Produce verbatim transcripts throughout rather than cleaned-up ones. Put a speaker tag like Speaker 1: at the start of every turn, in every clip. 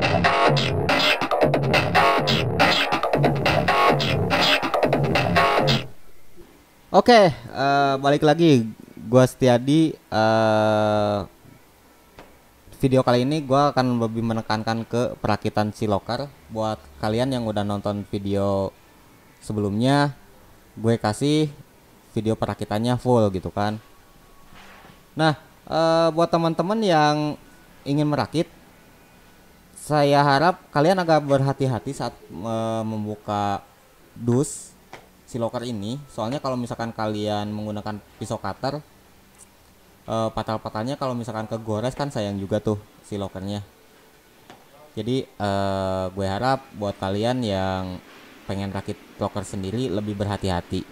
Speaker 1: Oke, eh, balik lagi. Gua Setiadi. eh Video kali ini gua akan lebih menekankan ke perakitan si loker. Buat kalian yang udah nonton video sebelumnya, gue kasih video perakitannya full gitu kan. Nah, eh, buat teman-teman yang ingin merakit, saya harap kalian agak berhati-hati saat eh, membuka dus si loker ini. Soalnya kalau misalkan kalian menggunakan pisau cutter, eh, patal-patalnya kalau misalkan kegores kan sayang juga tuh si lokernya. Jadi eh, gue harap buat kalian yang pengen rakit loker sendiri lebih berhati-hati.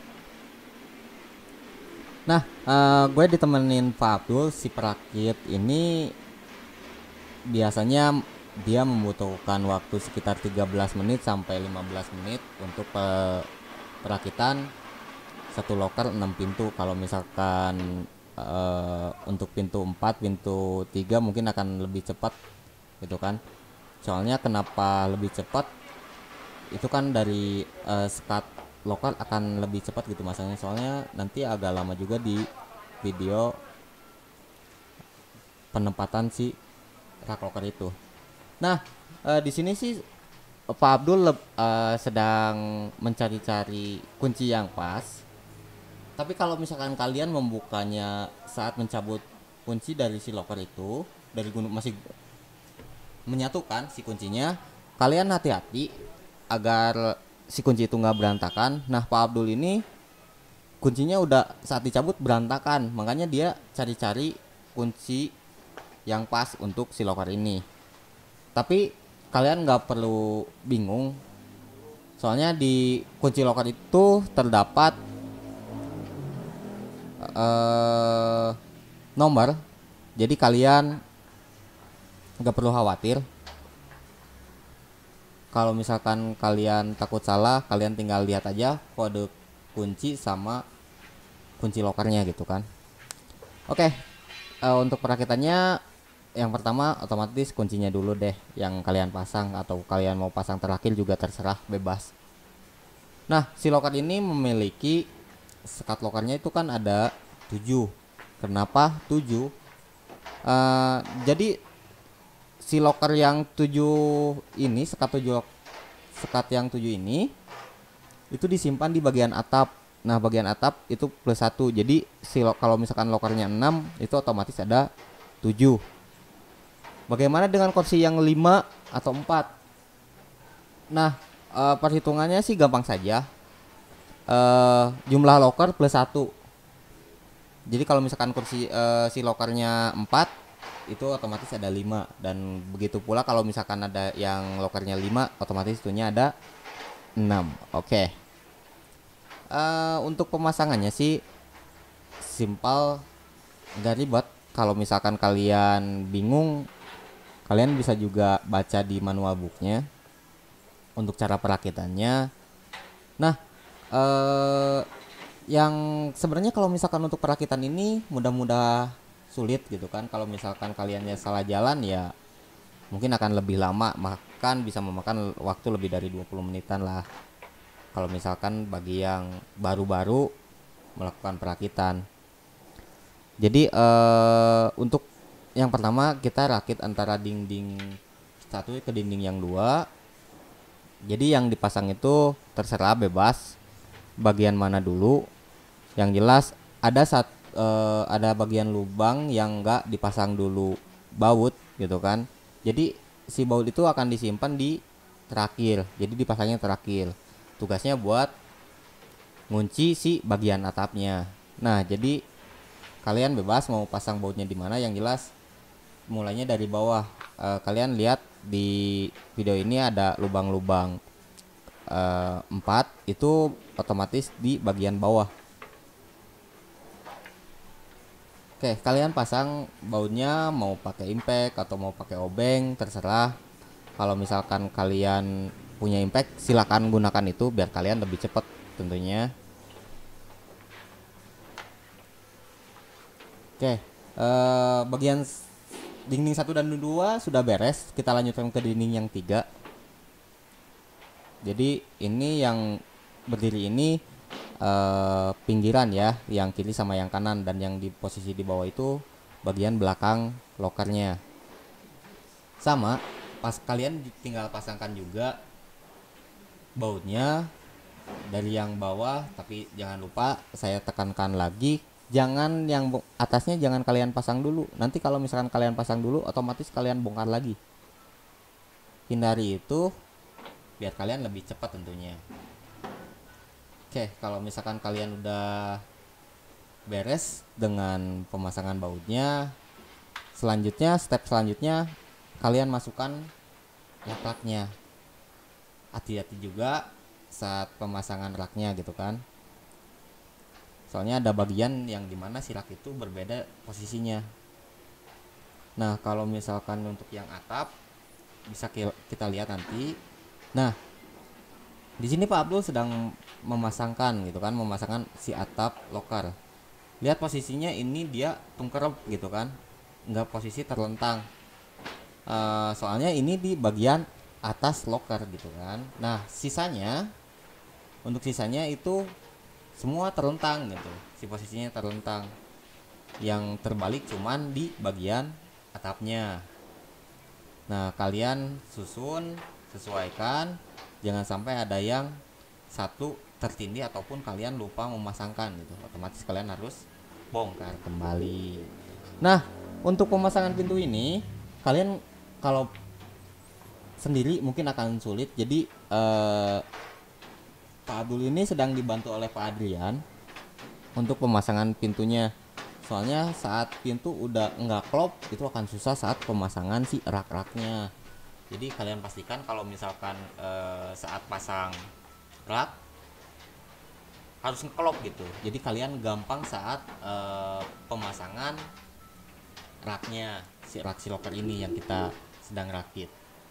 Speaker 1: Nah, eh, gue ditemenin Pak Abdul. Si perakit ini biasanya dia membutuhkan waktu sekitar tiga belas menit sampai lima belas menit untuk pe- perakitan satu loker enam pintu. Kalau misalkan uh, untuk pintu empat, pintu tiga mungkin akan lebih cepat gitu kan. Soalnya kenapa lebih cepat? Itu kan dari uh, skat loker akan lebih cepat gitu masanya. Soalnya nanti agak lama juga di video penempatan si rak loker itu. Nah, uh, di sini sih Pak Abdul leb- uh, sedang mencari-cari kunci yang pas. Tapi kalau misalkan kalian membukanya saat mencabut kunci dari si loker itu, dari gunung masih menyatukan si kuncinya, kalian hati-hati agar si kunci itu nggak berantakan. Nah, Pak Abdul ini kuncinya udah saat dicabut berantakan, makanya dia cari-cari kunci yang pas untuk si loker ini. Tapi kalian nggak perlu bingung, soalnya di kunci loker itu terdapat eh, nomor. Jadi kalian nggak perlu khawatir. Kalau misalkan kalian takut salah, kalian tinggal lihat aja kode kunci sama kunci lokernya gitu kan. Oke, eh, untuk perakitannya yang pertama otomatis kuncinya dulu deh yang kalian pasang, atau kalian mau pasang terakhir juga terserah, bebas. Nah, si loker ini memiliki sekat lokernya itu kan ada tujuh. Kenapa tujuh? Eh, jadi si loker yang tujuh ini, sekat tujuh, sekat yang tujuh ini itu disimpan di bagian atap. Nah, bagian atap itu plus satu. Jadi si lo, kalau misalkan lokernya enam, itu otomatis ada tujuh. Bagaimana dengan kursi yang lima atau empat? Nah, e, perhitungannya sih gampang saja. E, jumlah loker plus satu. Jadi kalau misalkan kursi e, si lokernya empat, itu otomatis ada lima. Dan begitu pula kalau misalkan ada yang lokernya lima, otomatis itunya ada enam. Oke. E, untuk pemasangannya sih simpel, nggak ribet. Kalau misalkan kalian bingung, kalian bisa juga baca di manual booknya untuk cara perakitannya. Nah, eh, yang sebenarnya kalau misalkan untuk perakitan ini mudah-mudah sulit gitu kan. Kalau misalkan kaliannya salah jalan ya mungkin akan lebih lama, bahkan bisa memakan waktu lebih dari dua puluh menitan lah. Kalau misalkan bagi yang baru-baru melakukan perakitan. Jadi eh, untuk yang pertama kita rakit antara dinding satu ke dinding yang dua. Jadi yang dipasang itu terserah, bebas bagian mana dulu. Yang jelas ada saat eh, ada bagian lubang yang enggak dipasang dulu baut gitu kan. Jadi si baut itu akan disimpan di terakhir. Jadi dipasangnya terakhir. Tugasnya buat ngunci si bagian atapnya. Nah, jadi kalian bebas mau pasang bautnya di mana, yang jelas mulainya dari bawah. E, kalian lihat di video ini ada lubang-lubang e, empat, itu otomatis di bagian bawah. Oke, kalian pasang bautnya mau pakai impact atau mau pakai obeng, terserah. Kalau misalkan kalian punya impact, silakan gunakan itu biar kalian lebih cepat tentunya. Oke, eh, bagian dinding satu dan dua sudah beres, kita lanjutkan ke dinding yang tiga. Jadi ini yang berdiri ini eh, pinggiran ya, yang kiri sama yang kanan, dan yang di posisi di bawah itu bagian belakang lokernya. Sama, pas kalian tinggal pasangkan juga bautnya dari yang bawah, tapi jangan lupa saya tekankan lagi, jangan yang atasnya jangan kalian pasang dulu. Nanti kalau misalkan kalian pasang dulu, otomatis kalian bongkar lagi. Hindari itu biar kalian lebih cepat tentunya. Oke, kalau misalkan kalian udah beres dengan pemasangan bautnya, selanjutnya step selanjutnya kalian masukkan lak-laknya. Hati-hati juga saat pemasangan raknya gitu kan, soalnya ada bagian yang dimana si rak itu berbeda posisinya. Nah kalau misalkan untuk yang atap bisa kita lihat nanti. Nah di sini Pak Abdul sedang memasangkan gitu kan, memasangkan si atap loker. Lihat posisinya ini dia tungkerep gitu kan, nggak posisi terlentang. Uh, soalnya ini di bagian atas loker gitu kan. Nah sisanya, untuk sisanya itu semua terlentang gitu, si posisinya terlentang. Yang terbalik cuman di bagian atapnya. Nah kalian susun, sesuaikan, jangan sampai ada yang satu tertindih ataupun kalian lupa memasangkan gitu, otomatis kalian harus bongkar kembali. Nah untuk pemasangan pintu ini kalian kalau sendiri mungkin akan sulit, jadi eh, Pak Abdul ini sedang dibantu oleh Pak Adrian untuk pemasangan pintunya. Soalnya saat pintu udah enggak klop itu akan susah saat pemasangan si rak-raknya. Jadi kalian pastikan kalau misalkan eh, saat pasang rak harus ngeklop gitu. Jadi kalian gampang saat eh, pemasangan raknya, si rak si loker ini yang kita sedang rakit.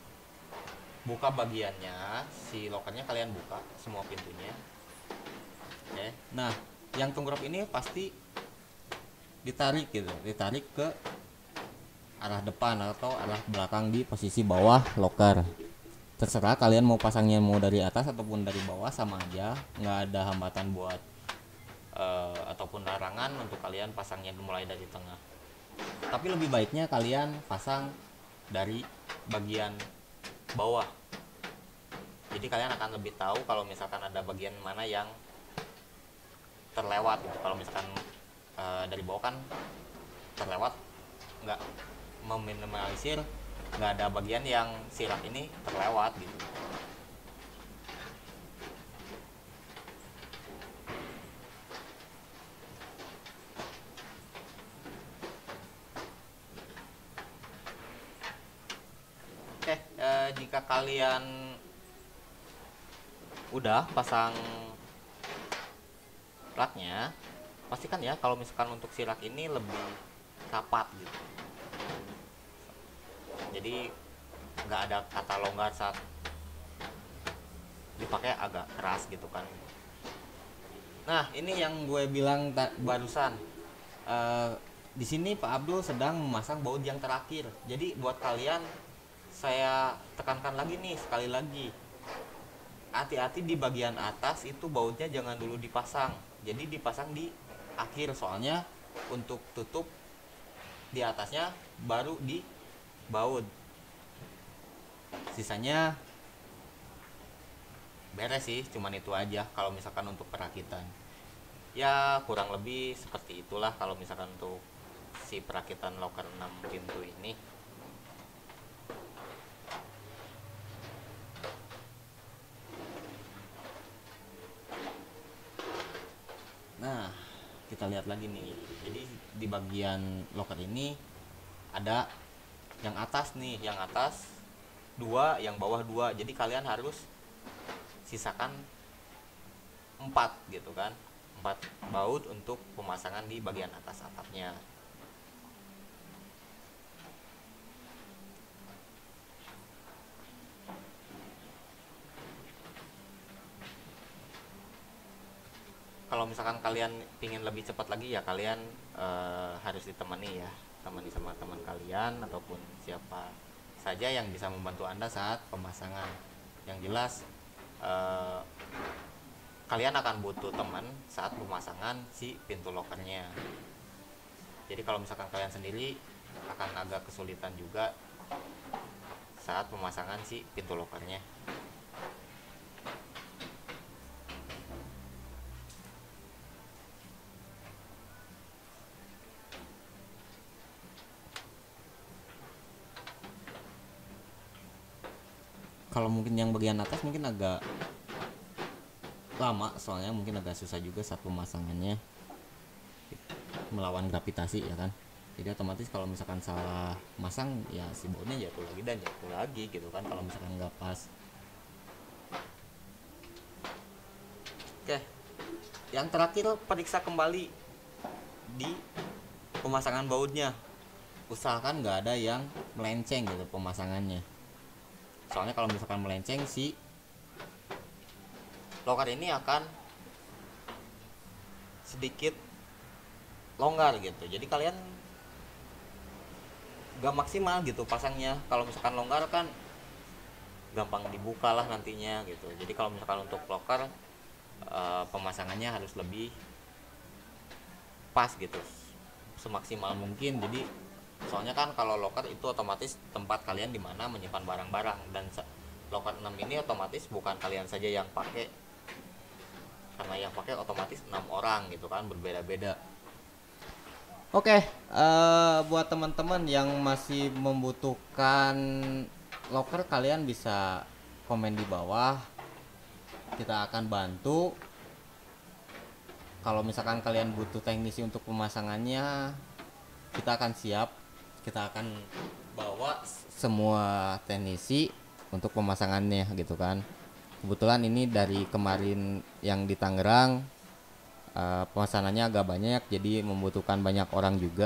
Speaker 1: Buka bagiannya, si lokernya kalian buka semua pintunya. Oke. Nah, yang tunggrok ini pasti ditarik gitu, ditarik ke arah depan atau arah belakang di posisi bawah loker. Terserah kalian mau pasangnya mau dari atas ataupun dari bawah, sama aja, nggak ada hambatan buat uh, ataupun larangan untuk kalian pasangnya mulai dari tengah. Tapi lebih baiknya kalian pasang dari bagian bawah. Jadi kalian akan lebih tahu kalau misalkan ada bagian mana yang terlewat gitu. Kalau misalkan e, dari bawah kan terlewat, nggak meminimalisir, nggak ada bagian yang sirak ini terlewat gitu. Oke, e, jika kalian udah pasang raknya, pastikan ya kalau misalkan untuk si rak ini lebih rapat gitu. Jadi nggak ada kata longgar saat dipakai, agak keras gitu kan. Nah ini yang gue bilang barusan, e, di sini Pak Abdul sedang memasang baut yang terakhir. Jadi buat kalian saya tekankan lagi nih sekali lagi, hati-hati di bagian atas itu bautnya jangan dulu dipasang, jadi dipasang di akhir, soalnya untuk tutup di atasnya baru di baut, sisanya beres sih, cuman itu aja kalau misalkan untuk perakitan. Ya kurang lebih seperti itulah kalau misalkan untuk si perakitan loker enam pintu ini. Nah, kita lihat lagi nih. Jadi di bagian loker ini ada yang atas nih, yang atas dua, yang bawah dua. Jadi kalian harus sisakan empat gitu kan, empat baut untuk pemasangan di bagian atas atapnya. Kalau misalkan kalian pingin lebih cepat lagi ya kalian uh, harus ditemani ya temani sama teman kalian ataupun siapa saja yang bisa membantu Anda saat pemasangan. Yang jelas eh, kalian akan butuh teman saat pemasangan si pintu lokernya. Jadi kalau misalkan kalian sendiri akan agak kesulitan juga saat pemasangan si pintu lokernya. Kalau mungkin yang bagian atas mungkin agak lama, soalnya mungkin agak susah juga saat pemasangannya melawan gravitasi ya kan. Jadi otomatis kalau misalkan salah masang ya si bautnya jatuh lagi dan jatuh lagi gitu kan kalau misalkan nggak pas. Oke, yang terakhir periksa kembali di pemasangan bautnya. Usahakan nggak ada yang melenceng gitu pemasangannya. Soalnya kalau misalkan melenceng si loker ini akan sedikit longgar gitu. Jadi kalian gak maksimal gitu pasangnya. Kalau misalkan longgar kan gampang dibuka lah nantinya gitu. Jadi kalau misalkan untuk loker uh, pemasangannya harus lebih pas gitu, semaksimal mungkin. Jadi soalnya kan kalau loker itu otomatis tempat kalian dimana menyimpan barang-barang, dan loker enam ini otomatis bukan kalian saja yang pakai, karena yang pakai otomatis enam orang gitu kan, berbeda-beda. Oke, uh, buat teman-teman yang masih membutuhkan loker, kalian bisa komen di bawah, kita akan bantu. Kalau misalkan kalian butuh teknisi untuk pemasangannya, kita akan siap. Kita akan bawa semua teknisi untuk pemasangannya gitu kan. Kebetulan ini dari kemarin yang di Tangerang, uh, pemesanannya agak banyak, jadi membutuhkan banyak orang juga.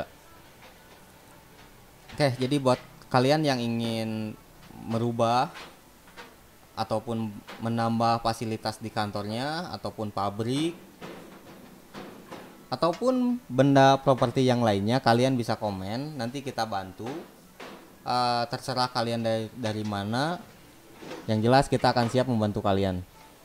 Speaker 1: Oke, jadi buat kalian yang ingin merubah ataupun menambah fasilitas di kantornya ataupun pabrik ataupun benda properti yang lainnya, kalian bisa komen, nanti kita bantu. Uh, terserah kalian dari, dari mana, yang jelas kita akan siap membantu kalian.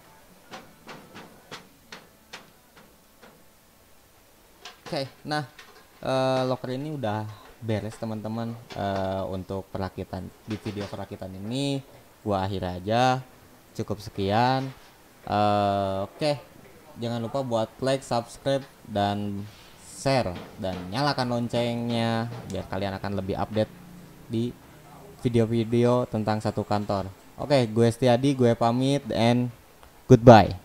Speaker 1: Oke, okay, nah uh, loker ini udah beres teman-teman. Uh, untuk perakitan di video perakitan ini gua akhir aja, cukup sekian. Uh, Oke, okay. Jangan lupa buat like, subscribe, dan share, dan nyalakan loncengnya biar kalian akan lebih update di video-video tentang satu kantor. Oke, gue Setiadi, gue pamit, and goodbye.